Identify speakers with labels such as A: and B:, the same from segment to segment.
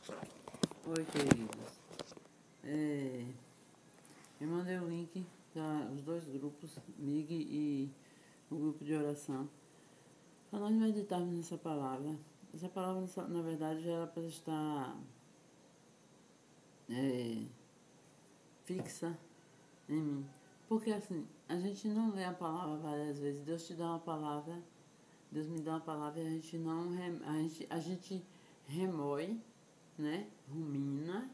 A: Oi, queridos. Eu mandei o link para os dois grupos, MIG e o grupo de oração, para nós meditarmos nessa palavra. Essa palavra, na verdade, já era para estar fixa em mim. Porque assim, a gente não lê a palavra várias vezes. Deus te dá uma palavra, Deus me dá uma palavra e a gente não a gente remói, né? Rumina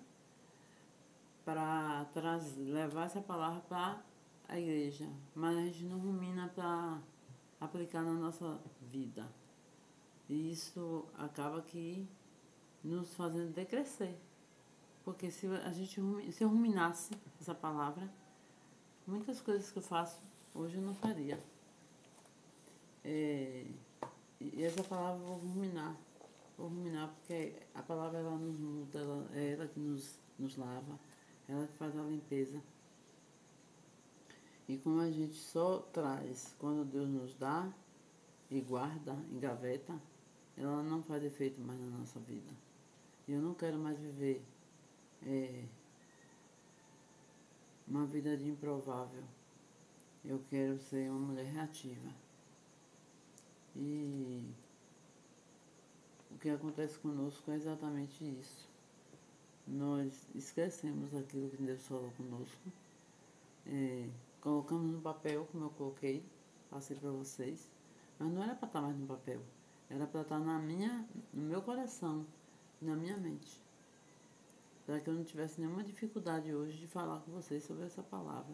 A: para levar essa palavra para a igreja, mas a gente não rumina para aplicar na nossa vida. E isso acaba que nos fazendo decrescer. Porque se eu ruminasse essa palavra, muitas coisas que eu faço hoje eu não faria. E essa palavra eu vou ruminar. Vou ruminar porque a palavra ela nos muda, é ela que nos lava, ela que faz a limpeza. E como a gente só traz quando Deus nos dá e guarda, engaveta, ela não faz efeito mais na nossa vida. E eu não quero mais viver uma vida de improvável. Eu quero ser uma mulher reativa. E o que acontece conosco é exatamente isso. Nós esquecemos aquilo que Deus falou conosco. Colocamos no papel, como eu coloquei, passei para vocês. Mas não era para estar mais no papel. Era para estar no meu coração, na minha mente. Para que eu não tivesse nenhuma dificuldade hoje de falar com vocês sobre essa palavra.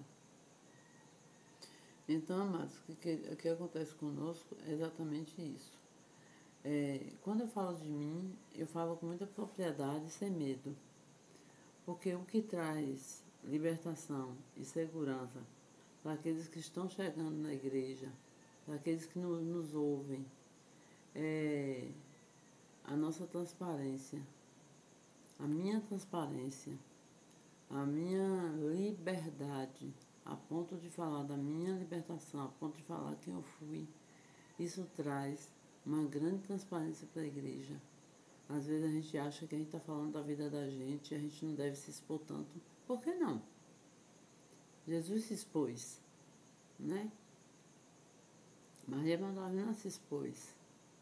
A: Então, amados, o que acontece conosco é exatamente isso. Quando eu falo de mim, eu falo com muita propriedade e sem medo. Porque o que traz libertação e segurança para aqueles que estão chegando na igreja, para aqueles que nos ouvem, é a nossa transparência, a minha transparência, a minha liberdade, a ponto de falar da minha libertação, a ponto de falar quem eu fui. Isso traz uma grande transparência para a igreja. Às vezes a gente acha que a gente está falando da vida da gente e a gente não deve se expor tanto. Por que não? Jesus se expôs, né? Maria Madalena se expôs.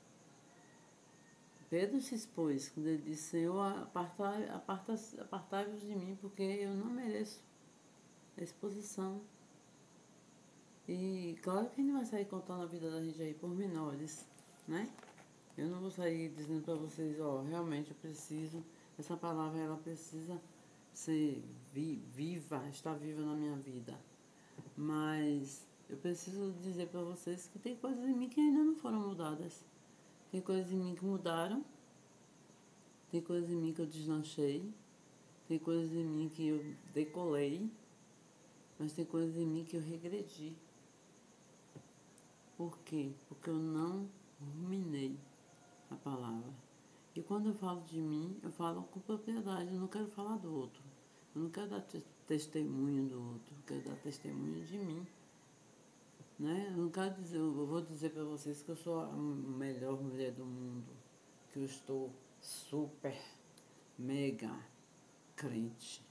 A: Pedro se expôs quando ele disse: Senhor, apartai-vos de mim, porque eu não mereço a exposição. E claro que a gente vai sair contando a vida da gente aí por menores, né? Eu não vou sair dizendo para vocês, realmente eu preciso, essa palavra ela precisa ser viva, estar viva na minha vida. Mas eu preciso dizer para vocês que tem coisas em mim que ainda não foram mudadas. Tem coisas em mim que mudaram, tem coisas em mim que eu deslanchei, tem coisas em mim que eu decolei, mas tem coisas em mim que eu regredi. Por quê? Porque eu não ruminei a palavra. E quando eu falo de mim, eu falo com propriedade, eu não quero falar do outro. Eu não quero dar testemunho do outro, eu quero dar testemunho de mim. Né? Eu não quero dizer, eu vou dizer para vocês que eu sou a melhor mulher do mundo, que eu estou super, mega crente.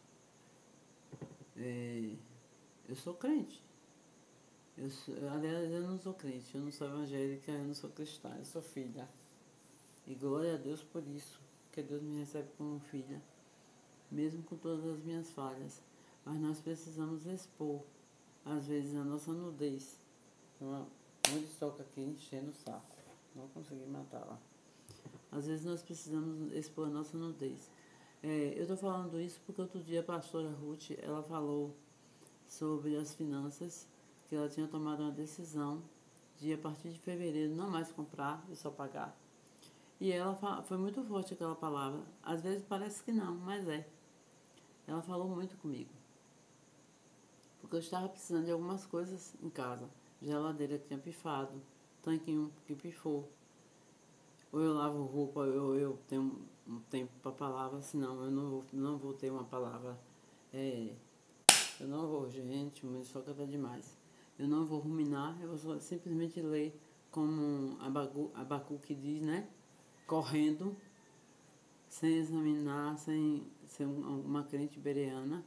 A: Eu sou crente. Aliás, eu não sou crente, eu não sou evangélica, eu não sou cristã, eu sou filha. E glória a Deus por isso, que Deus me recebe como filha, mesmo com todas as minhas falhas. Mas nós precisamos expor, às vezes, a nossa nudez. Onde toca aqui enchendo o saco. Não consegui matá-la. Às vezes nós precisamos expor a nossa nudez. Eu estou falando isso porque outro dia a pastora Ruth, ela falou sobre as finanças, que ela tinha tomado uma decisão de a partir de fevereiro não mais comprar e só pagar. E ela foi muito forte aquela palavra. Às vezes parece que não, mas é. Ela falou muito comigo. Porque eu estava precisando de algumas coisas em casa. Geladeira que tinha pifado, tanquinho que pifou. Ou eu lavo roupa, ou eu tenho um tempo para palavra, senão eu não vou ter uma palavra. Eu não vou, gente, mas só que tá demais. Eu não vou ruminar, eu vou simplesmente ler como Abacuque diz, né? Correndo, sem examinar, sem ser uma crente bereana.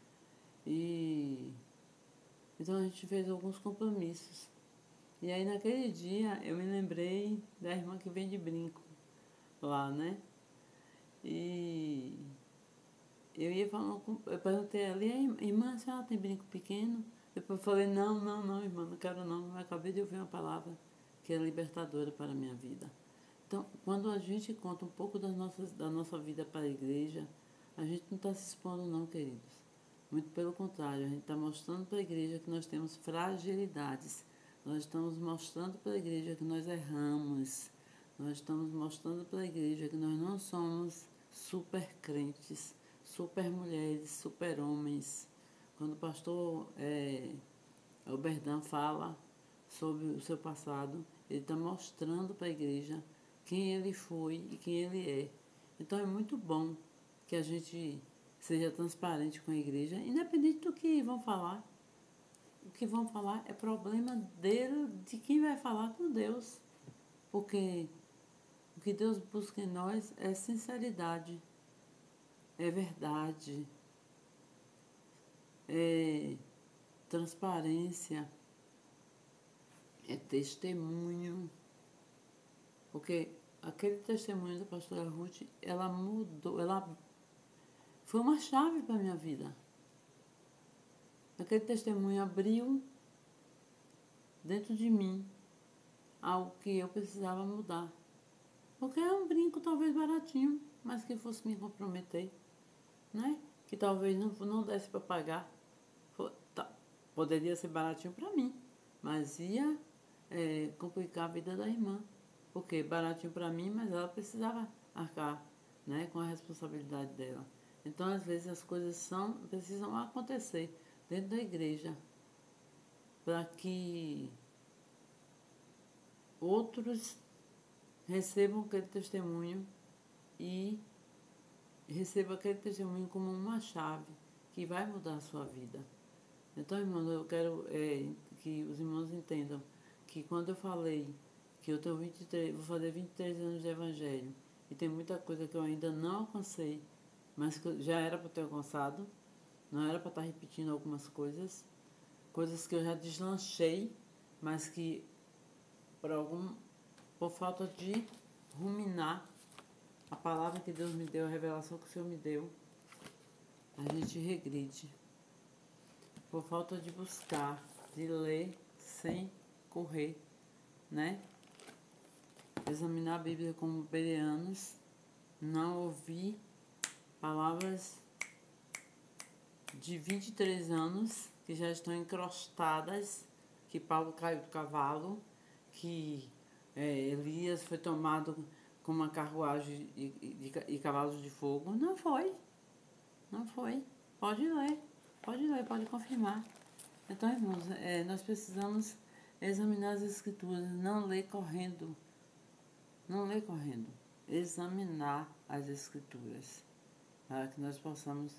A: E então a gente fez alguns compromissos. E aí naquele dia eu me lembrei da irmã que vende brinco lá, né? E eu perguntei a ela, irmã, a senhora tem brinco pequeno? Depois eu falei, não, irmã, não quero não. Eu acabei de ouvir uma palavra que é libertadora para a minha vida. Então, quando a gente conta um pouco da nossa vida para a igreja, a gente não está se expondo não, queridos. Muito pelo contrário, a gente está mostrando para a igreja que nós temos fragilidades. Nós estamos mostrando para a igreja que nós erramos. Nós estamos mostrando para a igreja que nós não somos super crentes, super mulheres, super homens. Quando o pastor Alberdan fala sobre o seu passado, ele está mostrando para a igreja quem ele foi e quem ele é. Então é muito bom que a gente seja transparente com a igreja, independente do que vão falar. O que vão falar é problema dele, de quem vai falar com Deus. Porque o que Deus busca em nós é sinceridade, é verdade, é transparência, é testemunho. Porque aquele testemunho da pastora Ruth, ela mudou, ela foi uma chave para a minha vida. Aquele testemunho abriu dentro de mim algo que eu precisava mudar. Porque é um brinco talvez baratinho, mas que fosse me comprometer, né? Que talvez não desse para pagar. Poderia ser baratinho para mim, mas ia complicar a vida da irmã. Porque baratinho para mim, mas ela precisava arcar, né, com a responsabilidade dela. Então, às vezes, as coisas precisam acontecer dentro da igreja para que outros recebam aquele testemunho e recebam aquele testemunho como uma chave que vai mudar a sua vida. Então, irmãos, eu quero que os irmãos entendam que quando eu falei que eu tenho 23, vou fazer 23 anos de evangelho e tem muita coisa que eu ainda não alcancei, mas que já era para ter alcançado, não era para estar repetindo algumas coisas que eu já deslanchei, mas que por falta de ruminar a palavra que Deus me deu, a revelação que o Senhor me deu, a gente regride. Por falta de buscar, de ler sem correr, né? Examinar a Bíblia como bereanos, não ouvir palavras de 23 anos que já estão encrostadas, que Paulo caiu do cavalo, que Elias foi tomado com uma carruagem e cavalos de fogo. Não foi. Pode ler, pode confirmar. Então, irmãos, nós precisamos examinar as escrituras, não ler correndo. Examinar as escrituras, para que nós possamos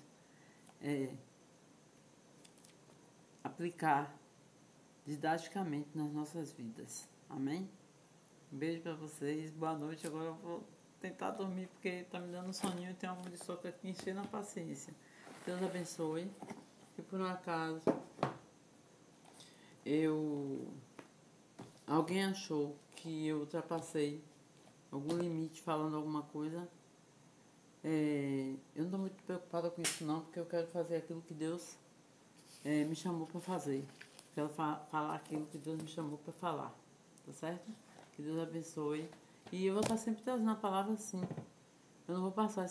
A: aplicar didaticamente nas nossas vidas. Amém? Um beijo para vocês, boa noite. Agora eu vou tentar dormir porque está me dando um soninho e tem algo de soco aqui enchendo a paciência. Deus abençoe. Se por um acaso alguém achou que eu ultrapassei algum limite falando alguma coisa, eu não estou muito preocupada com isso não, porque eu quero fazer aquilo que Deus me chamou para fazer. Quero falar aquilo que Deus me chamou para falar, tá certo? Que Deus abençoe. E eu vou estar sempre trazendo a palavra assim. Eu não vou passar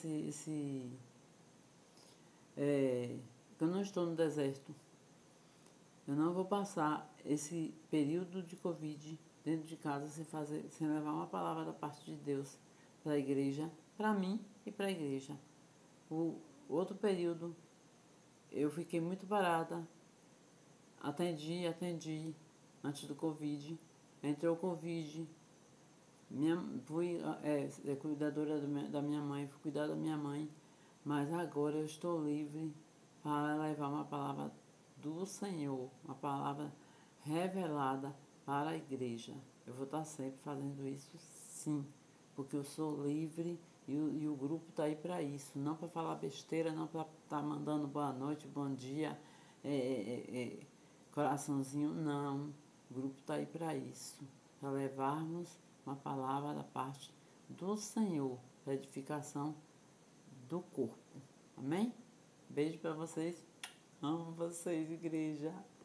A: eu não estou no deserto. Eu não vou passar esse período de Covid dentro de casa sem levar uma palavra da parte de Deus para a igreja, para mim e para a igreja. O outro período eu fiquei muito parada, atendi antes do Covid, entrou o Covid, fui cuidadora da minha mãe, fui cuidar da minha mãe, mas agora eu estou livre para levar uma palavra do Senhor, uma palavra revelada para a igreja. Eu vou estar sempre fazendo isso, sim, porque eu sou livre E o grupo tá aí para isso, não para falar besteira, não para estar mandando boa noite, bom dia, coraçãozinho, não. O grupo tá aí para isso, para levarmos uma palavra da parte do Senhor, para edificação do corpo. Amém? Beijo para vocês. Amo vocês, igreja.